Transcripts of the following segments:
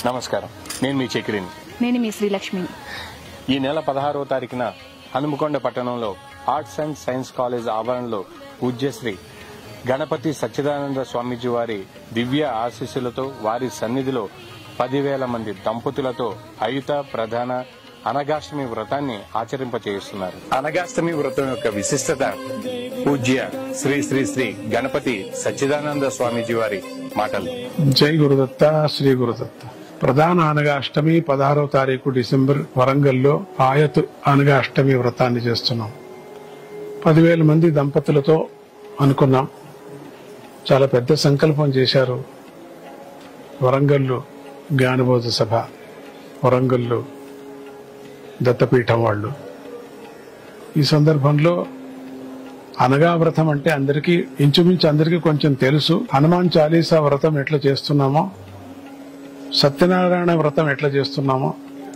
నమస్కారం, నేను మీ చక్రిని. నేను మీ శ్రీలక్ష్మిని. ఈ నెల 16వ తారీఖున హనుమకొండ పట్టణంలో ఆర్ట్స్ అండ్ సైన్స్ కాలేజ్ ఆవరణలో పూజ్యశ్రీ గణపతి సచ్చిదానంద స్వామీజీ వారి దివ్య ఆశీస్సులతో వారి సన్నిధిలో 10,000 మంది దంపతులతో అయుత ప్రధాన అనఘాష్టమి వ్రతాన్ని ఆచరింపచేస్తున్నారు. అనఘాష్టమి వ్రతం యొక్క విశిష్టత పూజ్య శ్రీ శ్రీ శ్రీ గణపతి సచ్చిదానంద స్వామీజీ వారి మాటలు. జై గురుదత్త, శ్రీ గురుదత్త. ప్రధాన అనఘాష్టమి 16వ తారీఖు డిసెంబర్ వరంగల్లో ఆయత్ అనఘాష్టమి వ్రతాన్ని చేస్తున్నాం. 10,000 మంది దంపతులతో అనుకున్నాం. చాలా పెద్ద సంకల్పం చేశారు. వరంగల్లో జ్ఞానబోధ సభ, వరంగల్లో దత్తపీఠం వాళ్ళు. ఈ సందర్భంలో అనగా వ్రతం అంటే అందరికీ ఇంచుమించు అందరికీ కొంచెం తెలుసు. హనుమాన్ చాలీసా వ్రతం ఎట్లా చేస్తున్నామో, సత్యనారాయణ వ్రతం ఎట్లా చేస్తున్నామో,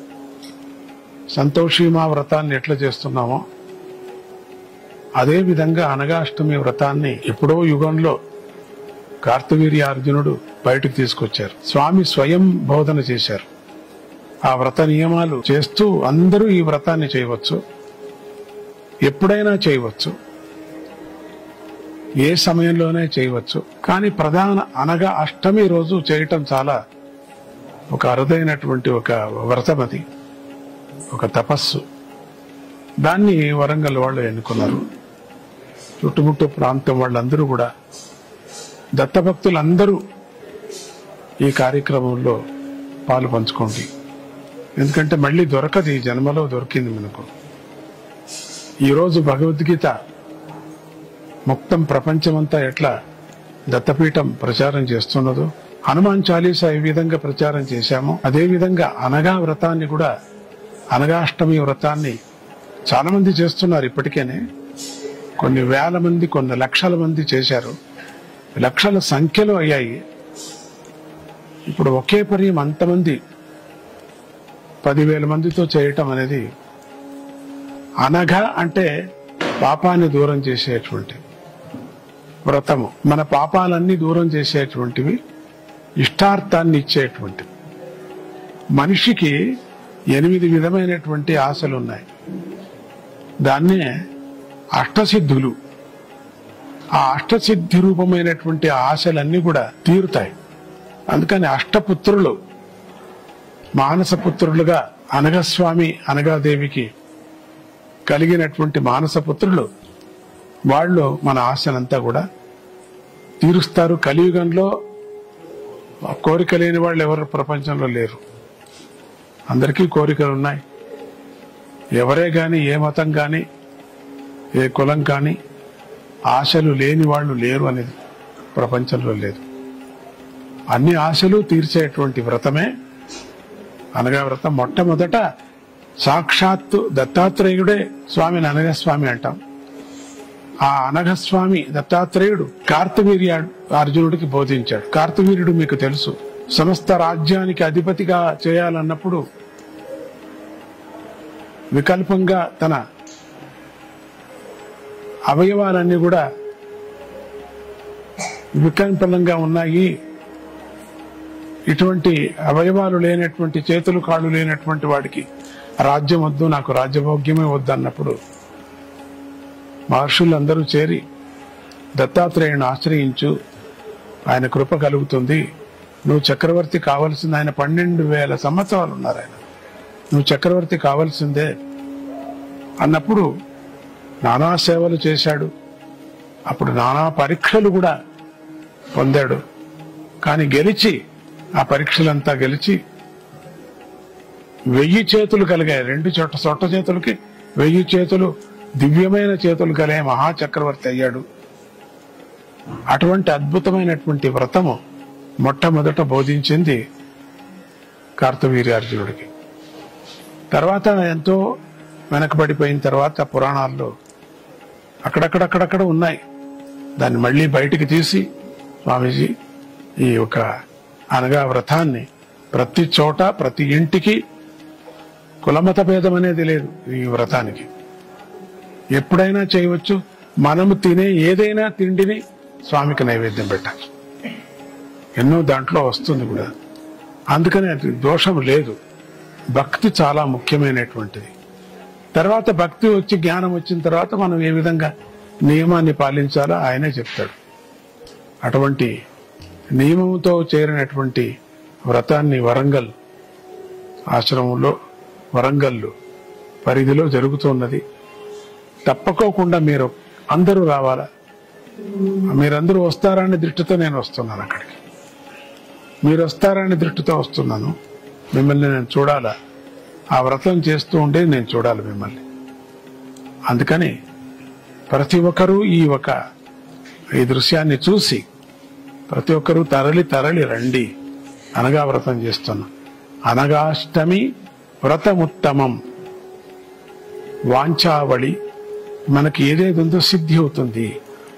సంతోషీమా వ్రతాన్ని ఎట్లా చేస్తున్నామో, అదే విధంగా అనఘాష్టమి వ్రతాన్ని ఎప్పుడో యుగంలో కార్తవీర్య అర్జునుడు బయటకు తీసుకొచ్చారు. స్వామి స్వయం బోధన చేశారు. ఆ వ్రత నియమాలు చేస్తూ అందరూ ఈ వ్రతాన్ని చేయవచ్చు, ఎప్పుడైనా చేయవచ్చు, ఏ సమయంలోనే చేయవచ్చు. కానీ ప్రధాన అనగా అష్టమి రోజు చేయటం చాలా ఒక అరుదైనటువంటి ఒక వ్రతం. అది ఒక తపస్సు. దాన్ని వరంగల్ వాళ్ళు ఎన్నుకున్నారు. చుట్టుముట్టు ప్రాంతం వాళ్ళందరూ కూడా, దత్తభక్తులందరూ ఈ కార్యక్రమంలో పాలు పంచుకోండి. ఎందుకంటే మళ్ళీ దొరకదు, ఈ జన్మలో దొరికింది మనకు. ఈరోజు భగవద్గీత మొత్తం ప్రపంచమంతా ఎట్లా దత్తపీఠం ప్రచారం చేస్తున్నదో, హనుమాన్ చాలీసా ఈ విధంగా ప్రచారం చేశాము, అదేవిధంగా అనగా వ్రతాన్ని కూడా, అనఘాష్టమి వ్రతాన్ని చాలా మంది చేస్తున్నారు. ఇప్పటికేనే కొన్ని వేల మంది, కొన్ని లక్షల మంది చేశారు. లక్షల సంఖ్యలో అయ్యాయి. ఇప్పుడు ఒకే పర్యం అంతమంది 10,000 మందితో చేయటం అనేది, అనఘ అంటే పాపాన్ని దూరం చేసేటువంటి వ్రతము. మన పాపాలన్నీ దూరం చేసేటువంటివి, ఇష్టార్థాన్ని ఇచ్చేటువంటివి. మనిషికి 8 విధమైనటువంటి ఆశలు ఉన్నాయి. దాన్నే అష్టసిద్ధులు. ఆ అష్టసిద్ధి రూపమైనటువంటి ఆశలన్నీ కూడా తీరుతాయి. అందుకని అష్టపుత్రులు, మానసపుత్రులుగా అనఘస్వామి అనఘాదేవికి కలిగినటువంటి మానసపుత్రులు, వాళ్ళు మన ఆశనంతా కూడా తీరుస్తారు. కలియుగంలో కోరిక లేని వాళ్ళు ఎవరు ప్రపంచంలో లేరు. అందరికీ కోరికలు ఉన్నాయి. ఎవరే గాని, ఏ మతం గాని, ఏ కులం కానీ ఆశలు లేని వాళ్ళు లేరు అనేది ప్రపంచంలో లేదు. అన్ని ఆశలు తీర్చేటువంటి వ్రతమే అనగా వ్రతం. మొట్టమొదట సాక్షాత్తు దత్తాత్రేయుడే స్వామిని అనఘస్వామి అంటాం. ఆ అనఘస్వామి దత్తాత్రేయుడు కార్తవీర్య అర్జునుడికి బోధించాడు. కార్తవీర్యుడు మీకు తెలుసు, సమస్త రాజ్యానికి అధిపతిగా చేయాలన్నప్పుడు వికల్పంగా తన అవయవాలన్నీ కూడా వికల్పంగా ఉన్నాయి. ఇటువంటి అవయవాలు లేనటువంటి, చేతులు కాళ్ళు లేనటువంటి వాడికి రాజ్యం వద్దు, నాకు రాజ్యభోగ్యమే వద్దు అన్నప్పుడు మహర్షులందరూ చేరి దత్తాత్రేయుని ఆశ్రయించు, ఆయన కృప కలుగుతుంది, నువ్వు చక్రవర్తి కావాల్సింది, ఆయన 12,000 సంవత్సరాలు ఉన్నారు ఆయన, నువ్వు చక్రవర్తి కావాల్సిందే అన్నప్పుడు నానా సేవలు చేశాడు. అప్పుడు నానా పరీక్షలు కూడా పొందాడు. కానీ గెలిచి, ఆ పరీక్షలంతా గెలిచి 1000 చేతులు కలిగాయి. 2 చొట్ట చేతులకి 1000 చేతులు, దివ్యమైన చేతులు కలిగే మహాచక్రవర్తి అయ్యాడు. అటువంటి అద్భుతమైనటువంటి వ్రతము మొట్టమొదట బోధించింది కార్తవీర్యార్జునుడికి. తర్వాత ఎంతో వెనకబడిపోయిన తర్వాత పురాణాల్లో అక్కడక్కడక్కడక్కడ ఉన్నాయి. దాన్ని మళ్ళీ బయటికి తీసి స్వామీజీ ఈ యొక్క అనగా వ్రతాన్ని ప్రతి చోట, ప్రతి ఇంటికి, కులమత భేదం అనేది లేదు ఈ వ్రతానికి. ఎప్పుడైనా చేయవచ్చు. మనము తినే ఏదైనా తిండిని స్వామికి నైవేద్యం పెట్టాలి. ఎన్నో దాంట్లో వస్తుంది కూడా. అందుకని అది దోషం లేదు. భక్తి చాలా ముఖ్యమైనటువంటిది. తర్వాత భక్తి వచ్చి జ్ఞానం వచ్చిన తర్వాత మనం ఏ విధంగా నియమాన్ని పాలించాలో ఆయనే చెప్తాడు. అటువంటి నియమంతో చేరినటువంటి వ్రతాన్ని వరంగల్ ఆశ్రమంలో, వరంగల్ పరిధిలో జరుగుతున్నది. తప్పకోకుండా మీరు అందరూ రావాలా. మీరందరూ వస్తారనే దృష్టితో నేను వస్తున్నాను అక్కడికి. మీరు వస్తారనే దృష్టితో వస్తున్నాను. మిమ్మల్ని నేను చూడాలా, ఆ వ్రతం చేస్తూ ఉంటే నేను చూడాలి మిమ్మల్ని. అందుకని ప్రతి ఒక్కరూ ఈ దృశ్యాన్ని చూసి ప్రతి ఒక్కరూ తరలి రండి. అనగా వ్రతం చేస్తున్నాం. అనగాష్టమి వ్రతముత్తమం. వాంఛావళి మనకి ఏదేది ఉందో సిద్ధి అవుతుంది.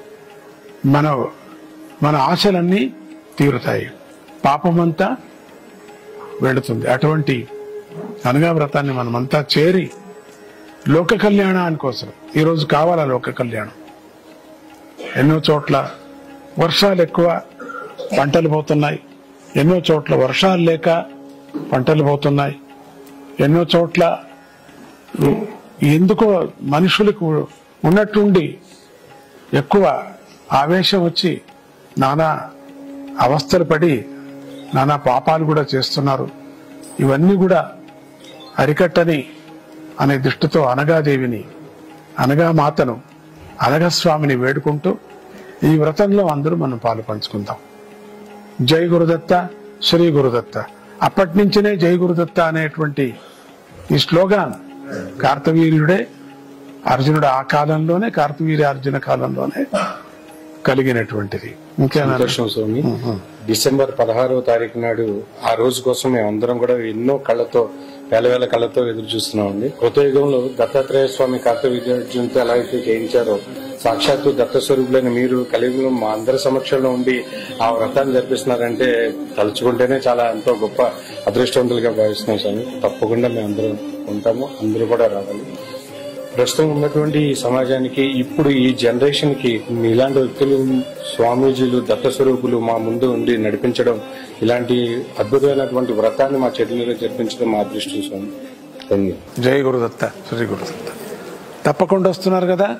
మన ఆశలన్నీ తీరుతాయి, పాపమంతా వెళుతుంది. అటువంటి అనగా వ్రతాన్ని మనమంతా చేరి లోక కళ్యాణాని కోసం ఈరోజు కావాలా లోక కళ్యాణం. ఎన్నో చోట్ల వర్షాలు ఎక్కువ, పంటలు పోతున్నాయి. ఎన్నో చోట్ల వర్షాలు లేక పంటలు పోతున్నాయి. ఎన్నో చోట్ల ఎందుకో మనుషులకు ఉన్నట్టుండి ఎక్కువ ఆవేశం వచ్చి నానా అవస్థలు పడి నానా పాపాలు కూడా చేస్తున్నారు. ఇవన్నీ కూడా అరికట్టని అనే దృష్టితో అనగాదేవిని, అనగామాతను, అనఘస్వామిని వేడుకుంటూ ఈ వ్రతంలో అందరూ మనం పాలు పంచుకుందాం. జై గురుదత్త, శ్రీ గురుదత్త. అప్పటి నుంచినే జై గురుదత్త అనేటువంటి ఈ స్లోగాన్ కార్తవీర్యుడే, అర్జునుడు ఆ కాలంలోనే, కార్తవీర్య అర్జున కాలంలోనే కలిగినటువంటిది. సంతోషం స్వామి. డిసెంబర్ 16వ తారీఖు నాడు ఆ రోజు కోసం మేము అందరం కూడా ఎన్నో కళ్ళతో, వేల కళ్ళతో ఎదురు చూస్తున్నామండి. కృతయుగంలో దత్తాత్రేయ స్వామి కార్తవీర్యార్జునుతో ఎలా అయితే చేయించారో, సాక్షాత్తు దత్తస్వరూపులైన మీరు కలియుగంలో మా అందరి సమక్షంలో ఉండి ఆ వ్రతాన్ని జరిపిస్తున్నారంటే తలుచుకుంటేనే చాలా ఎంతో గొప్ప అదృష్టవంతులుగా భావిస్తున్నాం స్వామి. తప్పకుండా మేము అందరం ఉంటాము, అందరూ కూడా రావాలి. ప్రస్తుతం ఉన్నటువంటి ఈ సమాజానికి, ఇప్పుడు ఈ జనరేషన్ కి ఇలాంటి వ్యక్తులు, స్వామీజీలు, దత్తస్వరూపులు మా ముందు ఉండి నడిపించడం, ఇలాంటి అద్భుతమైనటువంటి వ్రతాన్ని మా చేతుల జరిపించడం మా అదృష్టం స్వామి. జై గురుదత్త, శ్రీ గురుదత్త. తప్పకుండా వస్తున్నారు కదా.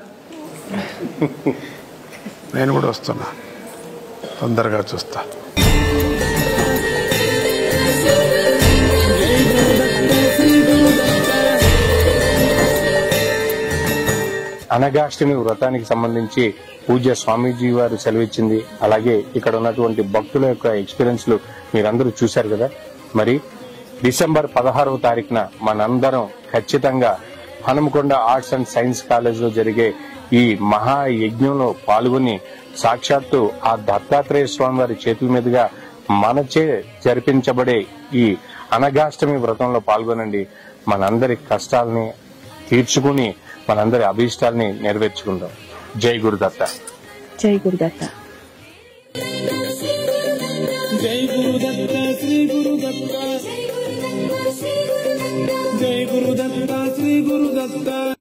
నేను కూడా వస్తున్నా, తొందరగా చూస్తా. అనఘాష్టమి వ్రతానికి సంబంధించి పూజ్య స్వామీజీ వారు సెలవిచ్చింది, అలాగే ఇక్కడ ఉన్నటువంటి భక్తుల యొక్క ఎక్స్పీరియన్స్లు మీరందరూ చూశారు కదా. మరి డిసెంబర్ 16వ తారీఖున మనందరం ఖచ్చితంగా Hanumakonda arts and science college లో జరిగే ఈ మహాయజ్ఞంలో పాల్గొని సాక్షాత్తు ఆ దత్తాత్రేయ స్వామి వారి చేతుల మీదుగా మనచే జరిపించబడే ఈ అనఘాష్టమి వ్రతంలో పాల్గొనండి. మనందరి కష్టాలని తీర్చుకుని మనందరి అభీష్టాలని నెరవేర్చుకుందాం. జై గురుదత్త. జై గురుదత్త. జై గురుదత్త, శ్రీ గురుదత్త. జై గురుదత్త, శ్రీ గురుదత్త.